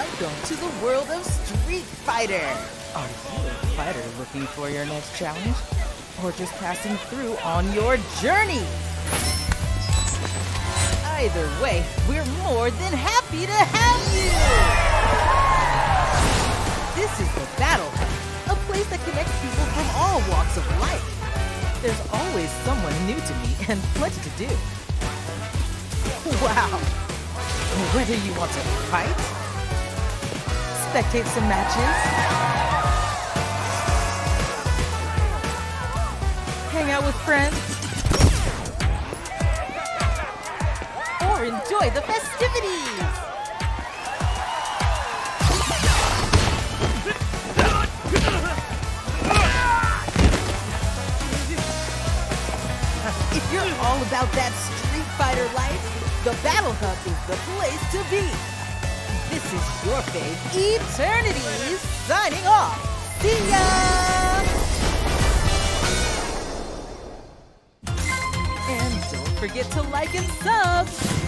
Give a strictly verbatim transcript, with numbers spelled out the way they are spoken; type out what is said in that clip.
Welcome to the world of Street Fighter! Are you a fighter looking for your next challenge? Or just passing through on your journey? Either way, we're more than happy to have you! This is the Battle Hub, a place that connects people from all walks of life. There's always someone new to meet and plenty to do. Wow! Whether you want to fight, spectate some matches, hang out with friends, or enjoy the festivities! If you're all about that Street Fighter life, the Battle Hub is the place to be. This is your fave Eternity signing off. See ya! And don't forget to like and sub.